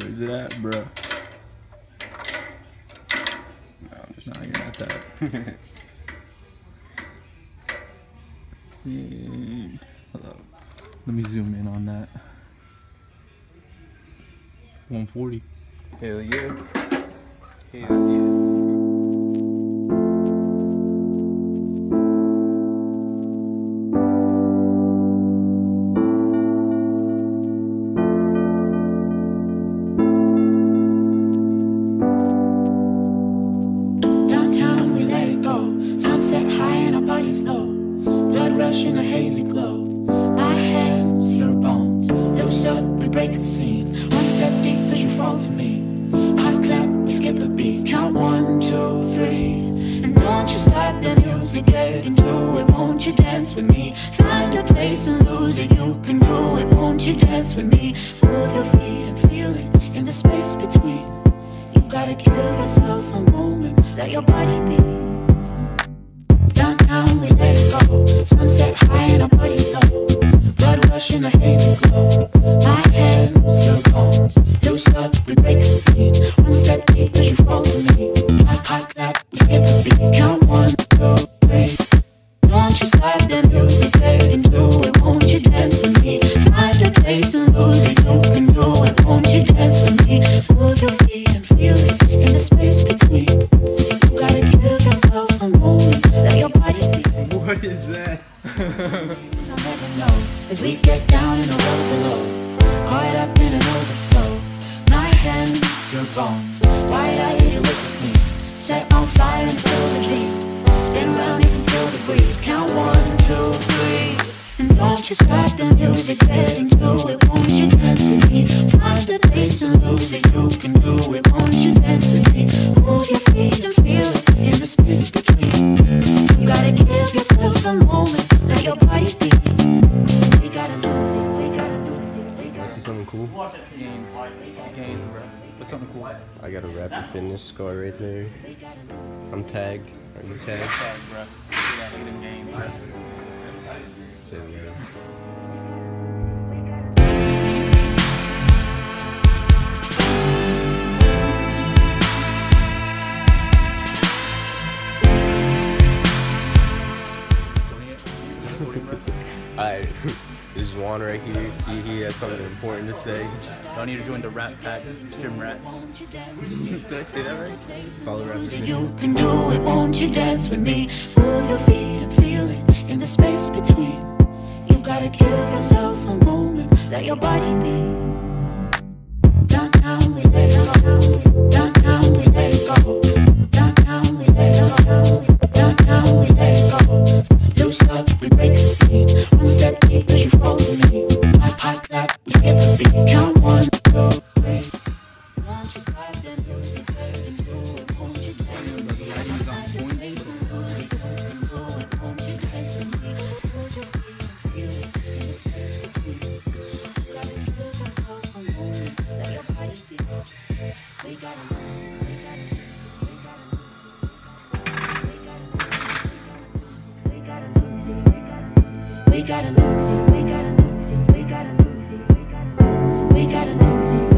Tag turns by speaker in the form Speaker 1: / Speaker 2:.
Speaker 1: Where's it at, bruh? No, I'm just not gonna at that. Hold up. Let me zoom in on that. 140.
Speaker 2: Hell yeah. Hell yeah.
Speaker 3: Sunset high and our bodies low. Blood rush in a hazy glow. My hands, your bones. Loose up, we break the scene. One step deep as you fall to me. Hot clap, we skip a beat. Count 1, 2, 3. And don't you stop the music, get into it. Won't you dance with me? Find a place and lose it. You can do it. Won't you dance with me? Move your feet and feel it in the space between. You gotta give yourself a moment. Let your body be. Downtown we let it go. Sunset high and our bodies low. Blood rush in a hazy glow. My hands, your bones. Loose up, we break the scene. One step deep as you fall to me. Hot clap, we skip a beat. Count 1, 2, 3. Don't you stop the music, get into it. Won't you dance with me? Find a place and lose it. You can do it. Won't you dance with me? Move your feet and feel it in the space between. You gotta give yourself a moment. Let your body be.
Speaker 1: What is that?
Speaker 3: I'll never know as we get down in the road below. Caught up in an overflow. My hands, your bones. Wide-eyed, you look at me. Set on fire until the dream. Spin around, you can feel the breeze. Count 1, 2, 3. And don't you stop the music, get into it. Won't you dance with me? Find the place and lose it. You can do it. Won't you dance with me? Move your feet and feel it in the space between. You gotta give yourself a moment. Let your body be. We gotta lose it. We gotta lose it. We gotta.
Speaker 2: See something cool?
Speaker 1: Gains. Gains, bro. What's something cool?
Speaker 2: I got a Raptor Fitness scar right there. I'm tagged. Are you tagged?
Speaker 1: Tag, bro. Look at them gains, bro.
Speaker 2: So, yeah. Alright, this is Juan right here. He has something important to say.
Speaker 1: Y'all need to join the Rat Pack, Gym Rats. Did I say that right?
Speaker 2: Follow Raptor.
Speaker 3: You can do it, won't you dance with me? Move your feet and feel it in the space between. You gotta give yourself a moment. Let your body be. Downtown we let it go. Downtown we let it go. Downtown we let it go. Downtown we let it go. Loose up, we break the scene. One step deep as you fall to me. Hot clap, we skip a beat. Count 1, 2, 3. Don't you stop the music, get into it. Won't you dance with me? Find a place and lose it. You can do it. Won't you dance with me? Move your feet and feel it in the space between. You gotta give yourself a moment. Let your body be. We gotta lose it. We gotta lose it. We gotta lose it. We gotta lose it. We gotta lose it. We gotta lose it. We gotta lose it. We gotta lose it.